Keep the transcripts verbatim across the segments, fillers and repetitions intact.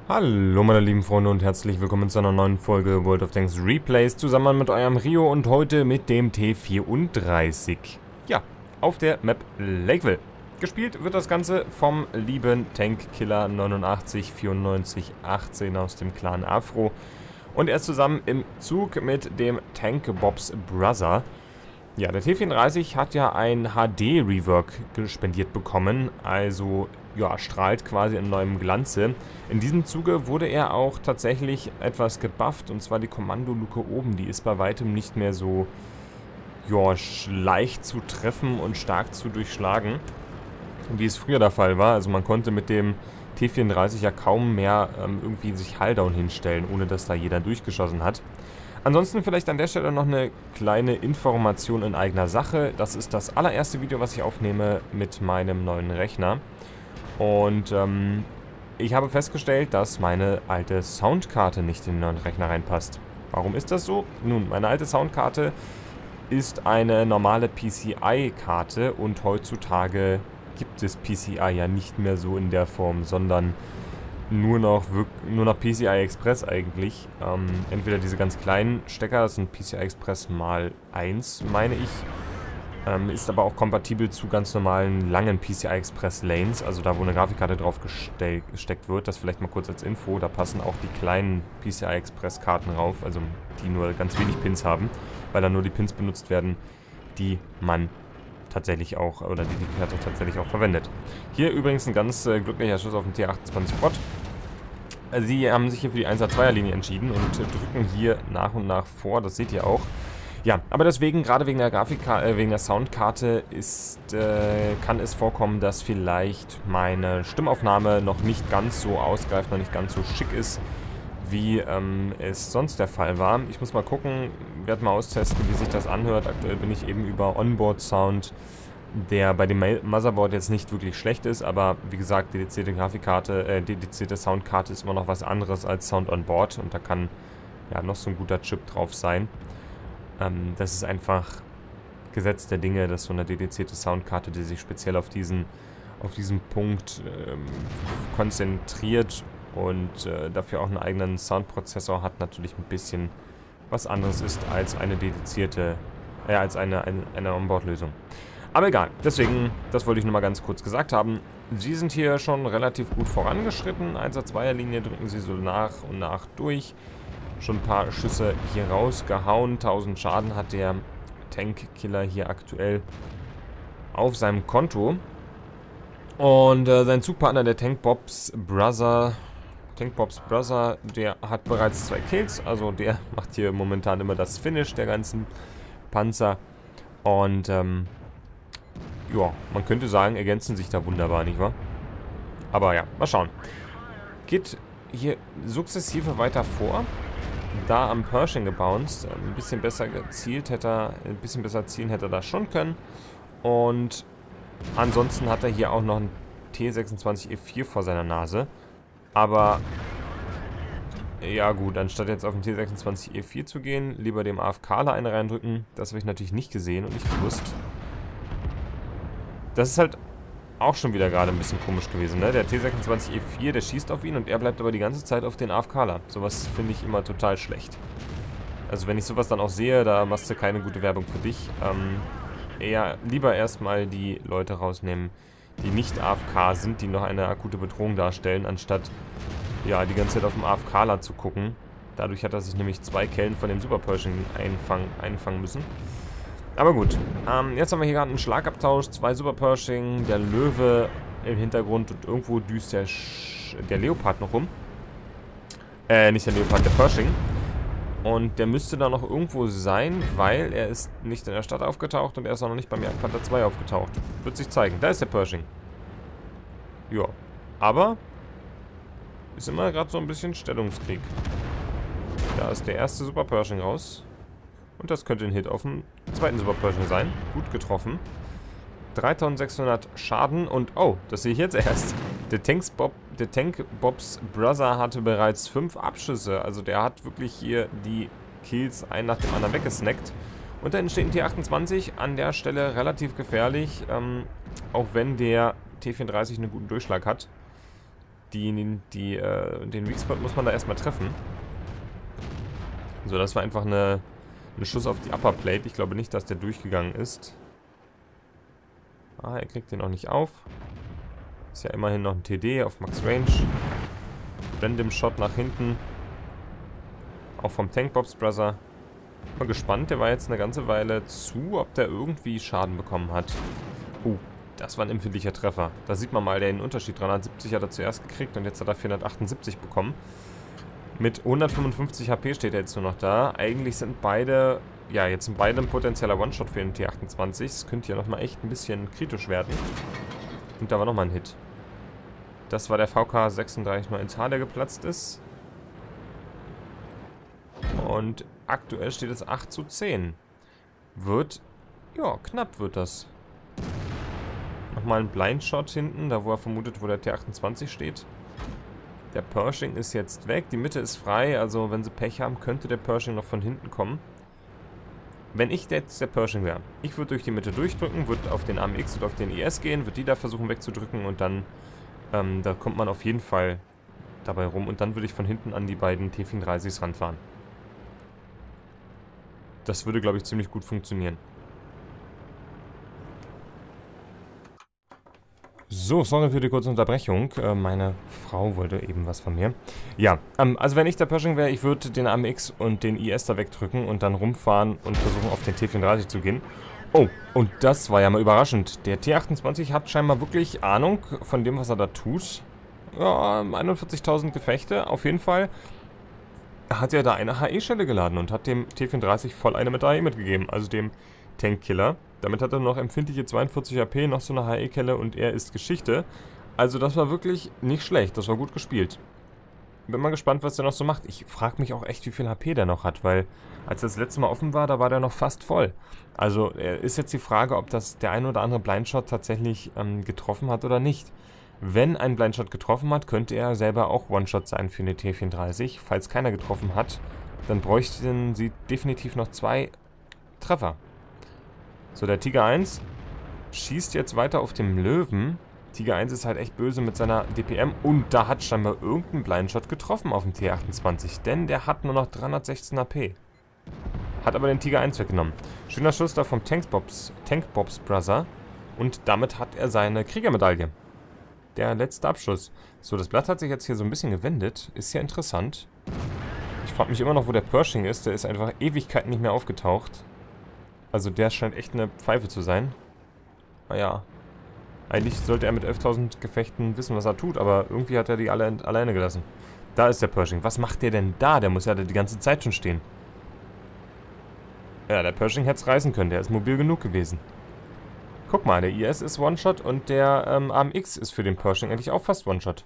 Hallo meine lieben Freunde und herzlich willkommen zu einer neuen Folge World of Tanks Replays zusammen mit eurem Rio und heute mit dem T vierunddreißig. Ja, auf der Map Lakeville. Gespielt wird das Ganze vom lieben Tankkiller neunundachtzig vierundneunzig achtzehn aus dem Clan Afro. Und er ist zusammen im Zug mit dem Tank Bobs Brother. Ja, der T vierunddreißig hat ja ein H D-Rework gespendiert bekommen, also ja, strahlt quasi in neuem Glanze. In diesem Zuge wurde er auch tatsächlich etwas gebufft, und zwar die Kommandoluke oben, die ist bei weitem nicht mehr so ja, leicht zu treffen und stark zu durchschlagen, wie es früher der Fall war. Also man konnte mit dem T vierunddreißig ja kaum mehr ähm, irgendwie sich Hulldown hinstellen, ohne dass da jeder durchgeschossen hat. Ansonsten vielleicht an der Stelle noch eine kleine Information in eigener Sache. Das ist das allererste Video, was ich aufnehme mit meinem neuen Rechner. Und ähm, ich habe festgestellt, dass meine alte Soundkarte nicht in den neuen Rechner reinpasst. Warum ist das so? Nun, meine alte Soundkarte ist eine normale P C I-Karte und heutzutage gibt es P C I ja nicht mehr so in der Form, sondern nur noch, nur noch P C I Express eigentlich. Ähm, entweder diese ganz kleinen Stecker, das sind P C I Express mal eins, meine ich. Ähm, ist aber auch kompatibel zu ganz normalen langen P C I Express Lanes, also da, wo eine Grafikkarte drauf gesteckt wird. Das vielleicht mal kurz als Info. Da passen auch die kleinen P C I Express Karten rauf, also die nur ganz wenig Pins haben, weil da nur die Pins benutzt werden, die man tatsächlich auch, oder die die Karte tatsächlich auch verwendet. Hier übrigens ein ganz äh, glücklicher Schuss auf den T achtundzwanzig Prot. Sie haben sich hier für die eins zwei er Linie entschieden und äh, drücken hier nach und nach vor, das seht ihr auch. Ja, aber deswegen, gerade wegen der Grafikkarte, äh, wegen der Soundkarte, ist, äh, kann es vorkommen, dass vielleicht meine Stimmaufnahme noch nicht ganz so ausgreift, noch nicht ganz so schick ist, wie ähm, es sonst der Fall war. Ich muss mal gucken, werde mal austesten, wie sich das anhört. Aktuell bin ich eben über Onboard-Sound, der bei dem Motherboard jetzt nicht wirklich schlecht ist, aber wie gesagt, dedizierte Grafikkarte, äh, dedizierte Soundkarte ist immer noch was anderes als Sound on Board und da kann ja noch so ein guter Chip drauf sein. Ähm, das ist einfach Gesetz der Dinge, dass so eine dedizierte Soundkarte, die sich speziell auf diesen, auf diesen Punkt ähm, konzentriert und äh, dafür auch einen eigenen Soundprozessor hat, natürlich ein bisschen was anderes ist als eine dedizierte, äh, als eine, eine, eine Onboard-Lösung. Aber egal, deswegen, das wollte ich nur mal ganz kurz gesagt haben. Sie sind hier schon relativ gut vorangeschritten. eins zwei er Linie drücken sie so nach und nach durch. Schon ein paar Schüsse hier rausgehauen. tausend Schaden hat der Tankkiller hier aktuell auf seinem Konto. Und äh, sein Zugpartner, der Tank Bobs Brother, Tank Bobs Brother, der hat bereits zwei Kills. Also der macht hier momentan immer das Finish der ganzen Panzer. Und ähm, ja, man könnte sagen, ergänzen sich da wunderbar, nicht wahr? Aber ja, mal schauen. Geht hier sukzessive weiter vor. Da am Pershing gebounced. Ein bisschen besser gezielt hätte er, ein bisschen besser zielen hätte er da schon können. Und ansonsten hat er hier auch noch ein T sechsundzwanzig E vier vor seiner Nase. Aber ja gut, anstatt jetzt auf den T sechsundzwanzig E vier zu gehen, lieber dem AFKler eine reindrücken. Das habe ich natürlich nicht gesehen und nicht gewusst. Das ist halt auch schon wieder gerade ein bisschen komisch gewesen, ne? Der T sechsundzwanzig E vier, der schießt auf ihn und er bleibt aber die ganze Zeit auf den AFKler. Sowas finde ich immer total schlecht. Also wenn ich sowas dann auch sehe, da machst du keine gute Werbung für dich. Ähm, eher lieber erstmal die Leute rausnehmen, die nicht A F K sind, die noch eine akute Bedrohung darstellen, anstatt ja, die ganze Zeit auf dem AFKler zu gucken. Dadurch hat er sich nämlich zwei Kellen von dem Super Pershing einfangen, einfangen müssen. Aber gut, ähm, jetzt haben wir hier gerade einen Schlagabtausch, zwei Super Pershing, der Löwe im Hintergrund und irgendwo düst der, Sch der Leopard noch rum. Äh, nicht der Leopard, der Pershing. Und der müsste da noch irgendwo sein, weil er ist nicht in der Stadt aufgetaucht und er ist auch noch nicht beim Jagdpanther zwei aufgetaucht. Wird sich zeigen. Da ist der Pershing. Ja, aber ist immer gerade so ein bisschen Stellungskrieg. Da ist der erste Super Pershing raus. Und das könnte ein Hit auf dem zweiten Super Pershing sein. Gut getroffen. dreitausendsechshundert Schaden und... Oh, das sehe ich jetzt erst. Der, Tanks Bob, der Tank Bobs Brother hatte bereits fünf Abschüsse. Also der hat wirklich hier die Kills ein nach dem anderen weggesnackt. Und da entsteht ein T achtundzwanzig. An der Stelle relativ gefährlich. Ähm, auch wenn der T vierunddreißig einen guten Durchschlag hat. die, die, äh, den Weakspot muss man da erstmal treffen. So, das war einfach eine, ein Schuss auf die Upper Plate. Ich glaube nicht, dass der durchgegangen ist. Ah, er kriegt den auch nicht auf. Ist ja immerhin noch ein T D auf Max Range. Random Shot nach hinten. Auch vom Tank Bobs Brother. Mal gespannt, der war jetzt eine ganze Weile zu, ob der irgendwie Schaden bekommen hat. Uh, das war ein empfindlicher Treffer. Da sieht man mal den Unterschied. dreihundertsiebzig hat er zuerst gekriegt und jetzt hat er vierhundertachtundsiebzig bekommen. Mit hundertfünfundfünfzig H P steht er jetzt nur noch da. Eigentlich sind beide, ja, jetzt sind beide ein potenzieller One-Shot für den T achtundzwanzig. Das könnte ja nochmal echt ein bisschen kritisch werden. Und da war nochmal ein Hit. Das war der V K sechsunddreißig null eins H, der geplatzt ist. Und aktuell steht es acht zu zehn. Wird, ja, knapp wird das. Nochmal ein Blindshot hinten, da wo er vermutet, wo der T achtundzwanzig steht. Der Pershing ist jetzt weg, die Mitte ist frei, also wenn sie Pech haben, könnte der Pershing noch von hinten kommen. Wenn ich jetzt der Pershing wäre, ich würde durch die Mitte durchdrücken, würde auf den A M X und auf den I S gehen, würde die da versuchen wegzudrücken und dann, ähm, da kommt man auf jeden Fall dabei rum und dann würde ich von hinten an die beiden T vierunddreißigs ranfahren. Das würde, glaube ich, ziemlich gut funktionieren. So, sorry für die kurze Unterbrechung. Äh, meine Frau wollte eben was von mir. Ja, ähm, also wenn ich der Pershing wäre, ich würde den A M X und den I S da wegdrücken und dann rumfahren und versuchen, auf den T vierunddreißig zu gehen. Oh, und das war ja mal überraschend. Der T achtundzwanzig hat scheinbar wirklich Ahnung von dem, was er da tut. Ja, einundvierzigtausend Gefechte, auf jeden Fall. Hat er da eine H E-Schelle geladen und hat dem T vierunddreißig voll eine Medaille mitgegeben, also dem Tankkiller. Damit hat er noch empfindliche zweiundvierzig H P, noch so eine H E-Kelle und er ist Geschichte. Also das war wirklich nicht schlecht, das war gut gespielt. Bin mal gespannt, was der noch so macht. Ich frage mich auch echt, wie viel H P der noch hat, weil als das letzte Mal offen war, da war der noch fast voll. Also ist jetzt die Frage, ob das der ein oder andere Blindshot tatsächlich ähm, getroffen hat oder nicht. Wenn ein Blindshot getroffen hat, könnte er selber auch One-Shot sein für eine T vierunddreißig. Falls keiner getroffen hat, dann bräuchten sie definitiv noch zwei Treffer. So, der Tiger eins schießt jetzt weiter auf dem Löwen. Tiger eins ist halt echt böse mit seiner D P M und da hat scheinbar irgendein Blindshot getroffen auf dem T achtundzwanzig, denn der hat nur noch dreihundertsechzehn H P. Hat aber den Tiger eins weggenommen. Schöner Schuss da vom Tank Bobs, Tank Bobs Brother und damit hat er seine Kriegermedaille. Der letzte Abschuss. So, das Blatt hat sich jetzt hier so ein bisschen gewendet. Ist ja interessant. Ich frage mich immer noch, wo der Pershing ist. Der ist einfach Ewigkeiten nicht mehr aufgetaucht. Also der scheint echt eine Pfeife zu sein. Naja. Eigentlich sollte er mit elftausend Gefechten wissen, was er tut, aber irgendwie hat er die alle alleine gelassen. Da ist der Pershing. Was macht der denn da? Der muss ja die ganze Zeit schon stehen. Ja, der Pershing hätte es reißen können. Der ist mobil genug gewesen. Guck mal, der I S ist One-Shot und der ähm, A M X ist für den Pershing eigentlich auch fast One-Shot.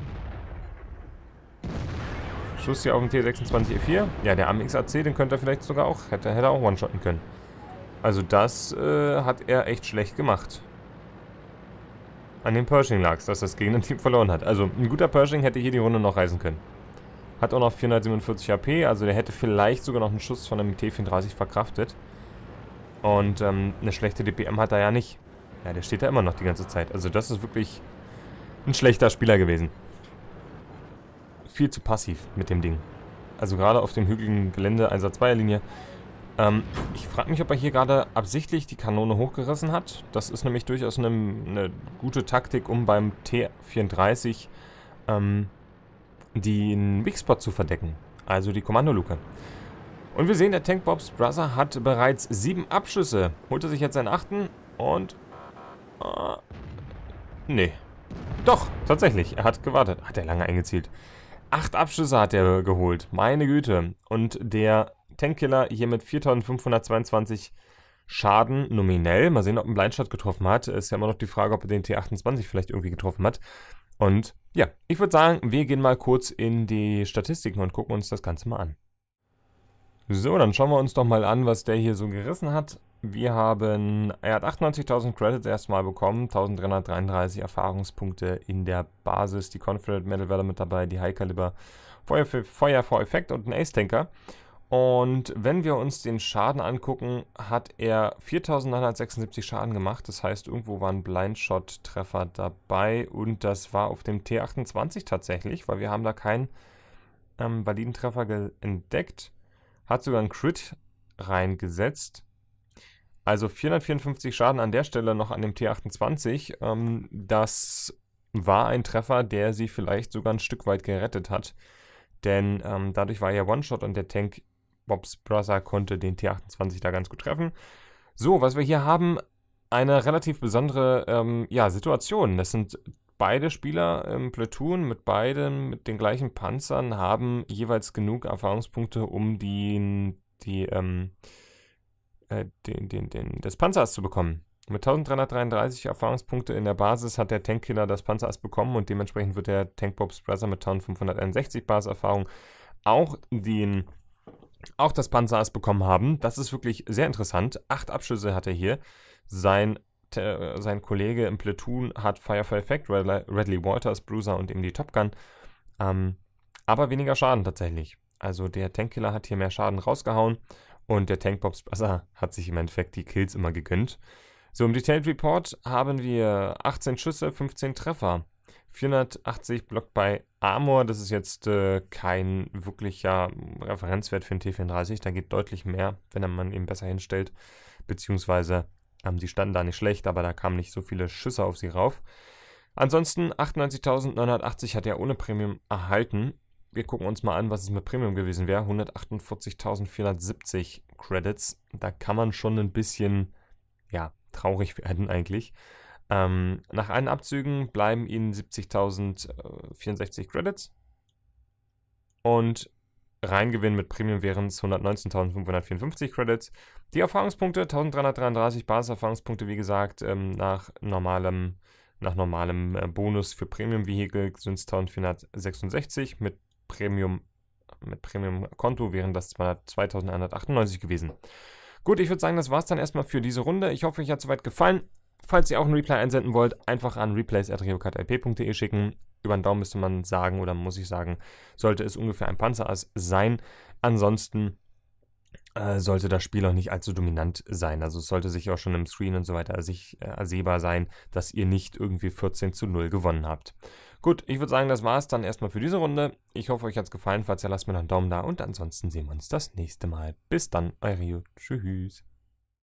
Schuss hier auf den T sechsundzwanzig E vier. Ja, der A M X A C, den könnte er vielleicht sogar auch, hätte, hätte er auch One-Shotten können. Also das äh, hat er echt schlecht gemacht. An dem Pershing lag es, dass das Gegnerteam verloren hat. Also ein guter Pershing hätte hier die Runde noch reißen können. Hat auch noch vierhundertsiebenundvierzig H P, also der hätte vielleicht sogar noch einen Schuss von einem T vierunddreißig verkraftet. Und ähm, eine schlechte D P M hat er ja nicht. Ja, der steht da immer noch die ganze Zeit. Also das ist wirklich ein schlechter Spieler gewesen. Viel zu passiv mit dem Ding. Also gerade auf dem hügeligen Gelände, eins zwei er Linie. Ähm, ich frage mich, ob er hier gerade absichtlich die Kanone hochgerissen hat. Das ist nämlich durchaus eine, eine gute Taktik, um beim T vierunddreißig ähm, den Weakspot zu verdecken. Also die Kommandoluke. Und wir sehen, der Tank Bobs Brother hat bereits sieben Abschüsse. Holt er sich jetzt seinen achten und... Äh, nee. Doch, tatsächlich. Er hat gewartet. Hat er lange eingezielt. Acht Abschüsse hat er geholt. Meine Güte. Und der Tankkiller hier mit viertausendfünfhundertzweiundzwanzig Schaden nominell. Mal sehen, ob ein Blindshot getroffen hat. Ist ja immer noch die Frage, ob er den T achtundzwanzig vielleicht irgendwie getroffen hat. Und ja, ich würde sagen, wir gehen mal kurz in die Statistiken und gucken uns das Ganze mal an. So, dann schauen wir uns doch mal an, was der hier so gerissen hat. Wir haben, er hat achtundneunzigtausend Credits erstmal bekommen, eintausenddreihundertdreiunddreißig Erfahrungspunkte in der Basis, die Confederate Medal Welle mit dabei, die High Caliber, Feuer für Feuer vor Effekt und ein Ace-Tanker. Und wenn wir uns den Schaden angucken, hat er viertausendneunhundertsechsundsiebzig Schaden gemacht. Das heißt, irgendwo war ein Blindshot-Treffer dabei. Und das war auf dem T achtundzwanzig tatsächlich, weil wir haben da keinen ähm, validen Treffer entdeckt. Hat sogar einen Crit reingesetzt. Also vierhundertvierundfünfzig Schaden an der Stelle noch an dem T achtundzwanzig. Ähm, das war ein Treffer, der sie vielleicht sogar ein Stück weit gerettet hat. Denn ähm, dadurch war er One-Shot und der Tank Bob's Brother konnte den T achtundzwanzig da ganz gut treffen. So, was wir hier haben, eine relativ besondere ähm, ja, Situation. Das sind beide Spieler im Platoon mit beiden, mit den gleichen Panzern, haben jeweils genug Erfahrungspunkte, um die, die, ähm, äh, den, den, den, das Panzerass zu bekommen. Mit dreizehnhundertdreiunddreißig Erfahrungspunkte in der Basis hat der Tankkiller das Panzerass bekommen und dementsprechend wird der Tank Bob's Brother mit eintausendfünfhunderteinundsechzig Basiserfahrung auch den auch das Panzerass bekommen haben. Das ist wirklich sehr interessant. Acht Abschüsse hat er hier. Sein, äh, sein Kollege im Platoon hat Firefly Effect, Radley Walters, Bruiser und eben die Top Gun. Ähm, aber weniger Schaden tatsächlich. Also der Tankkiller hat hier mehr Schaden rausgehauen und der Tank Bob's Brother hat sich im Endeffekt die Kills immer gegönnt. So, im Detailed Report haben wir achtzehn Schüsse, fünfzehn Treffer. vierhundertachtzig Block bei Armor, das ist jetzt äh, kein wirklicher Referenzwert für den T vierunddreißig, da geht deutlich mehr, wenn man ihn besser hinstellt, beziehungsweise ähm, sie standen da nicht schlecht, aber da kamen nicht so viele Schüsse auf sie rauf. Ansonsten achtundneunzigtausendneunhundertachtzig hat er ohne Premium erhalten. Wir gucken uns mal an, was es mit Premium gewesen wäre. hundertachtundvierzigtausendvierhundertsiebzig Credits, da kann man schon ein bisschen, ja, traurig werden eigentlich. Ähm, nach allen Abzügen bleiben ihnen siebzigtausendvierundsechzig Credits. Und Reingewinn mit Premium wären es hundertneunzehntausendfünfhundertvierundfünfzig Credits. Die Erfahrungspunkte, dreizehnhundertdreiunddreißig Basiserfahrungspunkte, wie gesagt, ähm, nach normalem, nach normalem äh, Bonus für Premium-Vehikel sind es eintausendvierhundertsechsundsechzig. Mit Premium, mit Premium-Konto wären das zweitausendeinhundertachtundneunzig gewesen. Gut, ich würde sagen, das war es dann erstmal für diese Runde. Ich hoffe, euch hat es soweit gefallen. Falls ihr auch einen Replay einsenden wollt, einfach an replays at reocardlp punkt de schicken. Über den Daumen müsste man sagen, oder muss ich sagen, sollte es ungefähr ein Panzerass sein. Ansonsten äh, sollte das Spiel auch nicht allzu dominant sein. Also es sollte sich auch schon im Screen und so weiter sich, äh, ersehbar sein, dass ihr nicht irgendwie vierzehn zu null gewonnen habt. Gut, ich würde sagen, das war es dann erstmal für diese Runde. Ich hoffe, euch hat es gefallen. Falls ja, lasst mir noch einen Daumen da und ansonsten sehen wir uns das nächste Mal. Bis dann, euer Rio. Tschüss.